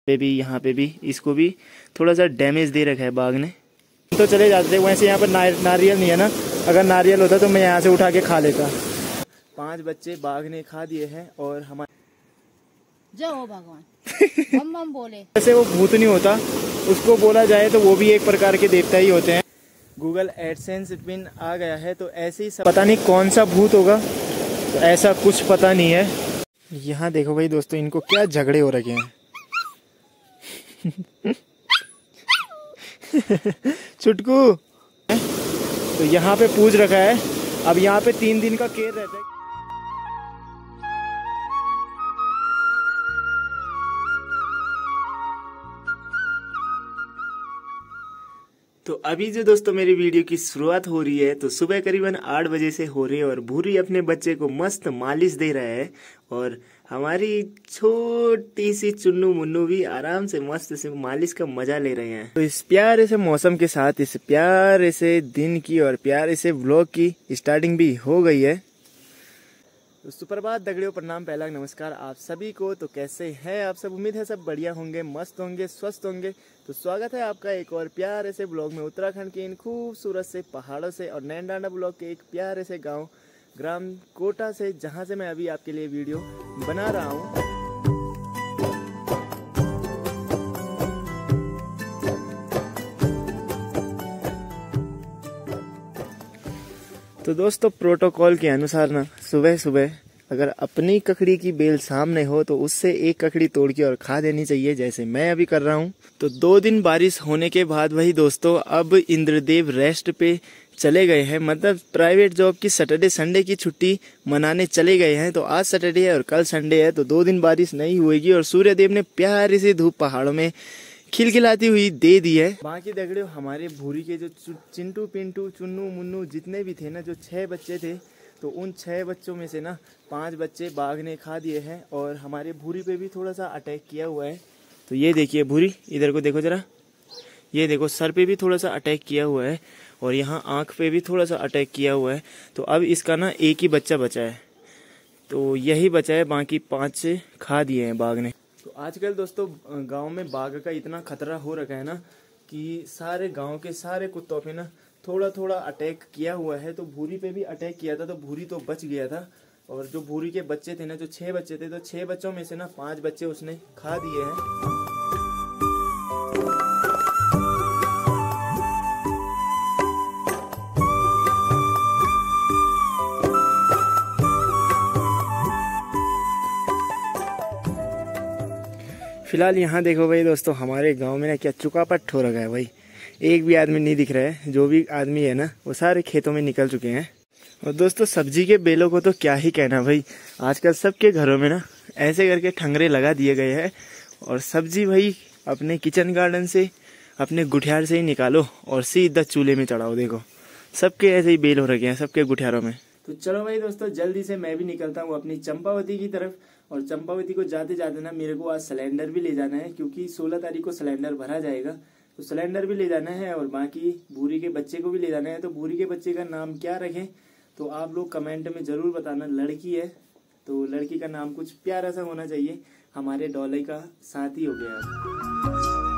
पे भी, यहाँ पे भी, इसको भी थोड़ा सा डैमेज दे रखा है बाघ ने। तो चले जाते थे। वैसे यहाँ पर नारियल नहीं है ना, अगर नारियल होता तो मैं यहाँ से उठा के खा लेता। 5 बच्चे बाघ ने खा दिए हैं और हमारे जय हो भगवान हम हम बोले। वैसे वो भूत नहीं होता, उसको बोला जाए तो वो भी एक प्रकार के देवता ही होते हैं। गूगल एडसेंस पिन आ गया है तो ऐसे ही सब, पता नहीं कौन सा भूत होगा, तो ऐसा कुछ पता नहीं है। यहाँ देखो भाई दोस्तों, इनको क्या झगड़े हो रखे हैं। छुटकू तो यहाँ पे पूज रखा है। अब यहाँ पे 3 दिन का केयर रहता है। तो अभी जो दोस्तों मेरी वीडियो की शुरुआत हो रही है तो सुबह करीबन 8 बजे से हो रही है और भूरी अपने बच्चे को मस्त मालिश दे रहा है और हमारी छोटी सी चुन्नू मुन्नू भी आराम से मस्त से मालिश का मजा ले रहे हैं। तो इस प्यारे से मौसम के साथ इस प्यारे से दिन की और प्यारे से व्लॉग की स्टार्टिंग भी हो गई है। तो सुप्रभात, दगड़ियों, प्रणाम, पहला नमस्कार आप सभी को। तो कैसे हैं आप सब? उम्मीद है सब बढ़िया होंगे, मस्त होंगे, स्वस्थ होंगे। तो स्वागत है आपका एक और प्यारे से ब्लॉग में उत्तराखंड के इन खूबसूरत से पहाड़ों से और नैनडांडा ब्लॉक के एक प्यारे से गांव ग्राम कोटा से, जहां से मैं अभी आपके लिए वीडियो बना रहा हूं। तो दोस्तों प्रोटोकॉल के अनुसार ना सुबह सुबह अगर अपनी ककड़ी की बेल सामने हो तो उससे एक ककड़ी तोड़ के और खा देनी चाहिए, जैसे मैं अभी कर रहा हूँ। तो 2 दिन बारिश होने के बाद वही दोस्तों अब इंद्रदेव रेस्ट पे चले गए हैं, मतलब प्राइवेट जॉब की सैटरडे संडे की छुट्टी मनाने चले गए हैं। तो आज सैटरडे है और कल संडे है, तो 2 दिन बारिश नहीं हुएगी और सूर्यदेव ने प्यारी सी धूप पहाड़ों में खिलखिलाती हुई दे दी है। बाकी दगड़ियों हमारे भूरी के जो चिंटू पिंटू चुन्नू मुन्नू जितने भी थे ना, जो 6 बच्चे थे, तो उन 6 बच्चों में से ना 5 बच्चे बाघ ने खा दिए हैं और हमारे भूरी पे भी थोड़ा सा अटैक किया हुआ है। तो ये देखिए भूरी, इधर को देखो जरा, ये देखो सर पे भी थोड़ा सा अटैक किया हुआ है और यहाँ आँख पे भी थोड़ा सा अटैक किया हुआ है। तो अब इसका ना एक ही बच्चा बचा है, तो यही बचा है, बाकी 5 खा दिए हैं बाघ ने। तो आजकल दोस्तों गांव में बाघ का इतना खतरा हो रखा है ना कि सारे गांव के सारे कुत्तों पे ना थोड़ा थोड़ा अटैक किया हुआ है। तो भूरी पे भी अटैक किया था, तो भूरी तो बच गया था। और जो भूरी के बच्चे थे ना, जो 6 बच्चे थे, तो 6 बच्चों में से ना 5 बच्चे उसने खा दिए हैं। फिलहाल यहाँ देखो भाई दोस्तों, हमारे गांव में ना क्या चुकापट हो रखा है भाई, एक भी आदमी नहीं दिख रहा है। जो भी आदमी है ना वो सारे खेतों में निकल चुके हैं। और दोस्तों सब्जी के बेलों को तो क्या ही कहना भाई, आजकल सबके घरों में ना ऐसे करके ठंगरे लगा दिए गए हैं और सब्जी भाई अपने किचन गार्डन से, अपने गुठियार से ही निकालो और सीधा चूल्हे में चढ़ाओ। देखो सबके ऐसे ही बेल हो रखे हैं सबके गुठियारों में। तो चलो भाई दोस्तों जल्दी से मैं भी निकलता हूँ अपनी चंपावती की तरफ। और चंपावती को जाते जाते ना मेरे को आज सिलेंडर भी ले जाना है, क्योंकि 16 तारीख को सिलेंडर भरा जाएगा। तो सिलेंडर भी ले जाना है और बाकी भूरी के बच्चे को भी ले जाना है। तो भूरी के बच्चे का नाम क्या रखें तो आप लोग कमेंट में जरूर बताना। लड़की है तो लड़की का नाम कुछ प्यारा सा होना चाहिए, हमारे डॉले का साथी हो गया।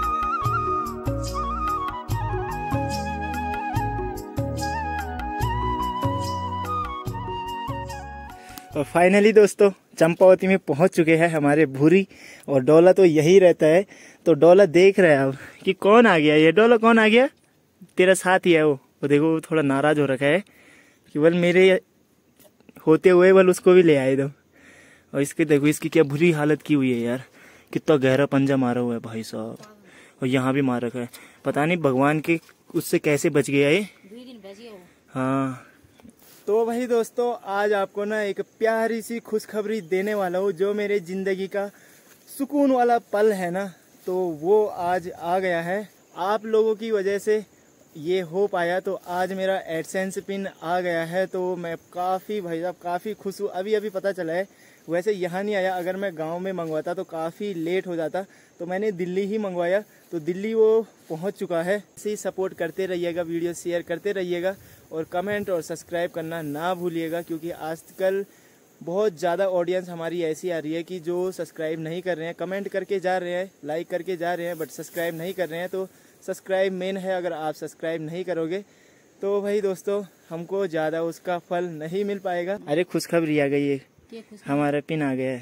और फाइनली दोस्तों चंपावती में पहुंच चुके हैं हमारे भूरी, और डोला तो यही रहता है। तो डोला देख रहे हैं अब कि कौन आ गया, ये डोला कौन आ गया, तेरा साथ ही है वो देखो वो थोड़ा नाराज हो रखा है कि बल मेरे होते हुए बल उसको भी ले आए दो। और इसके देखो इसकी क्या बुरी हालत की हुई है यार, कितना गहरा पंजा मारा हुआ है भाई साहब, और यहाँ भी मार रखा है। पता नहीं भगवान के उससे कैसे बच गया ये। हाँ तो भाई दोस्तों आज आपको ना एक प्यारी सी खुशखबरी देने वाला हूँ। जो मेरे जिंदगी का सुकून वाला पल है ना, तो वो आज आ गया है। आप लोगों की वजह से ये हो पाया। तो आज मेरा एडसेंस पिन आ गया है, तो मैं काफ़ी भाई साहब काफ़ी खुश हूँ। अभी अभी पता चला है, वैसे यहाँ नहीं आया, अगर मैं गांव में मंगवाता तो काफ़ी लेट हो जाता। तो मैंने दिल्ली ही मंगवाया, तो दिल्ली वो पहुँच चुका है। ऐसे ही सपोर्ट करते रहिएगा, वीडियो शेयर करते रहिएगा और कमेंट और सब्सक्राइब करना ना भूलिएगा, क्योंकि आजकल बहुत ज़्यादा ऑडियंस हमारी ऐसी आ रही है कि जो सब्सक्राइब नहीं कर रहे हैं, कमेंट करके जा रहे हैं, लाइक करके जा रहे हैं, बट सब्सक्राइब नहीं कर रहे हैं। तो सब्सक्राइब मेन है, अगर आप सब्सक्राइब नहीं करोगे तो भाई दोस्तों हमको ज़्यादा उसका फल नहीं मिल पाएगा। अरे खुशखबरी आ गई है, हमारा पिन आ गया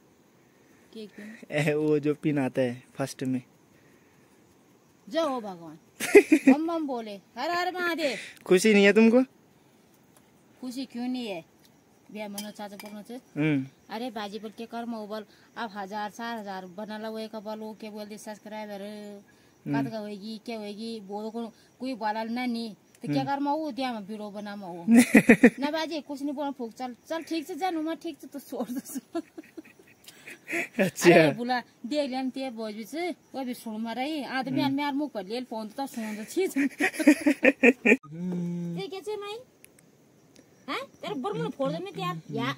है। वो जो पिन आता है फर्स्ट में। जय हो भगवान। बम बम बोले, हर हर महादेव। खुशी नहीं है तुमको? खुशी क्यों नहीं है? बिहा मनो चाचा पर्न छ। अरे बाजी पर के कर मोबाइल अब 1000 4000 बनाला हुए का बोल वो के बोल सब्सक्राइबर कत का होगी क्या होगी बोल को कोई बोला नहीं तो क्या कर वो दिया मैं वीडियो बना वो ना बाजी कुछ नहीं बोला फूक चल चल ठीक से जानू मैं ठीक से तो छोड़ दो। अच्छा बुला देख लिया ते बोझ से वो भी सुन मारे आदमी आदमी मुख पर ले फोन तो सुन दो चीज ये कैसे मैं हैं तेरे बर्मन फोड़ दे मैं यार या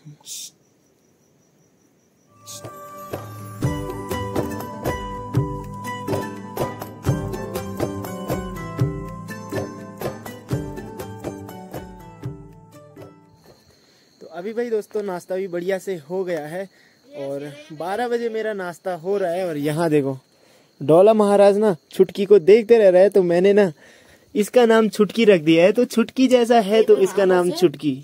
तो अभी भाई दोस्तों नाश्ता भी बढ़िया से हो गया है और 12 बजे मेरा नाश्ता हो रहा है। और यहाँ देखो डोला महाराज ना छुटकी को देखते रह रहा है, तो मैंने ना इसका नाम छुटकी रख दिया है। तो छुटकी जैसा है तो इसका नाम छुटकी।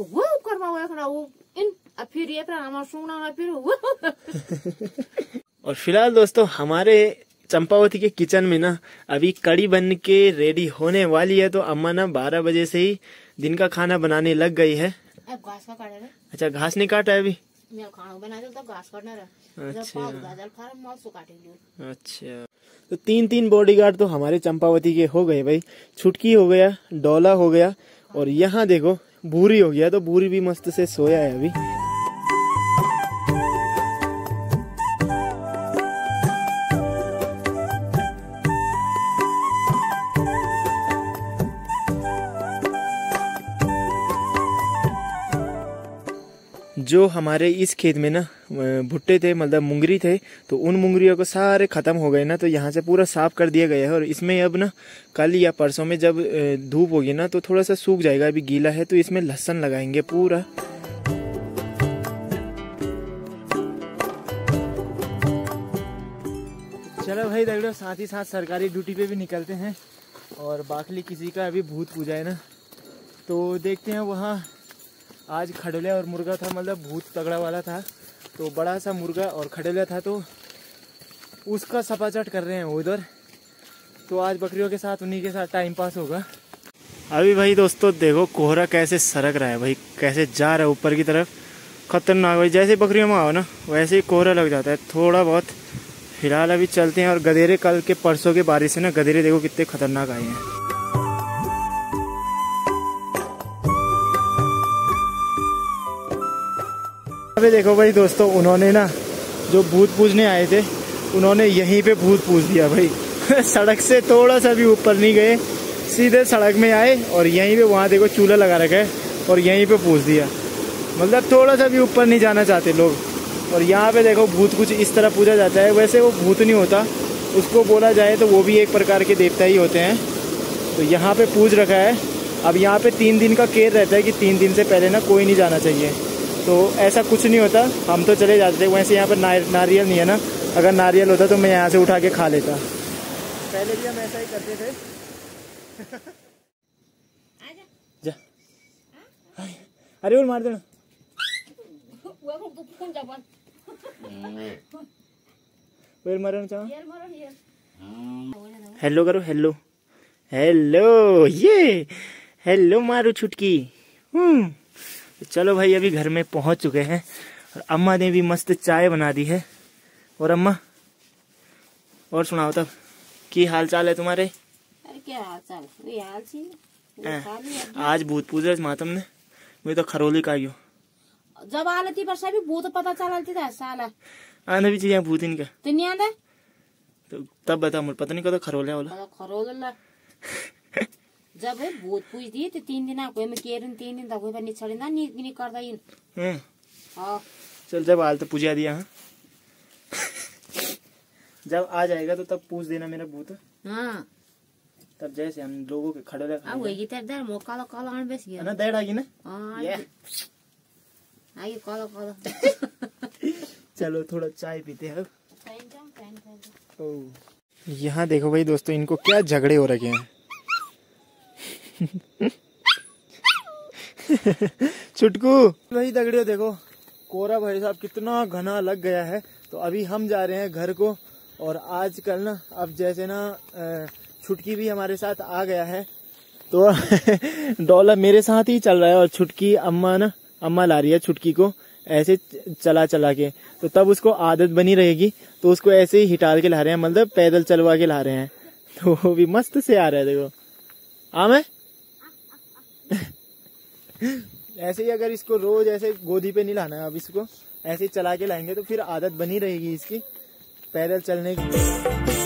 और फिलहाल दोस्तों हमारे चंपावती के किचन में ना अभी कड़ी बन के रेडी होने वाली है। तो अम्मा ना 12 बजे से ही दिन का खाना बनाने लग गई है। अब घास का काटे रे। अच्छा घास नहीं काटा है अभी? मैं खाना बना दे तो घास काटना रहा। अच्छा अच्छा तो 3 बॉडीगार्ड तो हमारे चंपावती के हो गए भाई। छुटकी हो गया, डोला हो गया और यहाँ देखो भूरी हो गया। तो भूरी भी मस्त से सोया है अभी। जो हमारे इस खेत में ना भुट्टे थे, मतलब मुंगरी थे, तो उन मुंगरियों को सारे खत्म हो गए ना। तो यहाँ से पूरा साफ कर दिया गया है। और इसमें अब ना कल या परसों में जब धूप होगी ना तो थोड़ा सा सूख जाएगा, अभी गीला है। तो इसमें लहसुन लगाएंगे पूरा। चलो भाई दगड़ो साथ ही साथ सरकारी ड्यूटी पे भी निकलते हैं। और बाकली किसी का अभी भूत पूजा है ना, तो देखते हैं। वहाँ आज खडोले और मुर्गा था, मतलब भूत तगड़ा वाला था। तो बड़ा सा मुर्गा और खडोला था, तो उसका सपाचट कर रहे हैं उधर। तो आज बकरियों के साथ उन्हीं के साथ टाइम पास होगा। अभी भाई दोस्तों देखो कोहरा कैसे सरक रहा है भाई, कैसे जा रहा है ऊपर की तरफ। खतरनाक भाई, जैसे बकरियों में आओ ना वैसे ही कोहरा लग जाता है थोड़ा बहुत। फिलहाल अभी चलते हैं। और गधेरे कल के परसों के बारिश से ना गधेरे देखो कितने खतरनाक आए हैं। अभी देखो भाई दोस्तों उन्होंने ना जो भूत पूजने आए थे उन्होंने यहीं पे भूत पूज दिया भाई। सड़क से थोड़ा सा भी ऊपर नहीं गए, सीधे सड़क में आए और यहीं पे, वहाँ देखो चूल्हा लगा रखा है और यहीं पे पूज दिया। मतलब थोड़ा सा भी ऊपर नहीं जाना चाहते लोग। और यहाँ पे देखो भूत कुछ इस तरह पूजा जाता है। वैसे वो भूत नहीं होता, उसको बोला जाए तो वो भी एक प्रकार के देवता ही होते हैं। तो यहाँ पे पूज रखा है। अब यहाँ पे 3 दिन का केयर रहता है कि 3 दिन से पहले ना कोई नहीं जाना चाहिए। तो ऐसा कुछ नहीं होता, हम तो चले जाते थे। वैसे यहाँ पर नारियल नहीं है ना, अगर नारियल होता तो मैं यहाँ से उठा के खा लेता। पहले भी हम ऐसा ही करते थे। जा अरे मार देना। हेलो करो, हेलो हेलो, ये हेलो मारो छुटकी। चलो भाई अभी घर में पहुंच चुके हैं और अम्मा ने भी मस्त चाय बना दी है। और अम्मा और सुनाओ तब की हाल चाल है तुम्हारे? अरे क्या हाल चाल, वही हाल सी। आज भूत पूजा मातम ने मैं तो खरोली का आयो जब आलती पर सभी भूत पता चलती था साला आने भी चाहिए भूत इनका तो नहीं आंदा। तो तब बता मुझे पता नहीं कदा खरोला वाला खरोला जब भूत पूज दिए तो 3 दिन कोई में केरन 3 दिन तक कोई पर नहीं छड़िंदा नहीं करदा इन। हां चल जब हाल तो पूजा दिया। हाँ जब आ जाएगा तो तब पूछ देना मेरा भूत। हां तब जैसे हम लोगों के खड़े आ वही तेरे दर मो काला काला आन बेस गया ना देड़ आगी ना। हां ये आगे कॉलो कॉलो। चलो थोड़ा चाय पीते हैं। यहाँ देखो भाई दोस्तों, इनको क्या झगड़े हो रखे हैं। छुटकू भाई दगड़ियो देखो, कोहरा भाई साहब कितना घना लग गया है। तो अभी हम जा रहे हैं घर को। और आजकल ना अब जैसे ना छुटकी भी हमारे साथ आ गया है, तो डॉलर मेरे साथ ही चल रहा है और छुटकी अम्मा ला रही है छुटकी को ऐसे चला चला के। तो तब उसको आदत बनी रहेगी, तो उसको ऐसे ही हिटाल के ला रहे हैं, मतलब पैदल चलवा के ला रहे हैं। तो वो भी मस्त से आ रहा है देखो। मैं ऐसे ही अगर इसको रोज ऐसे गोदी पे नहीं लाना है, अब इसको ऐसे ही चला के लाएंगे तो फिर आदत बनी रहेगी इसकी पैदल चलने की।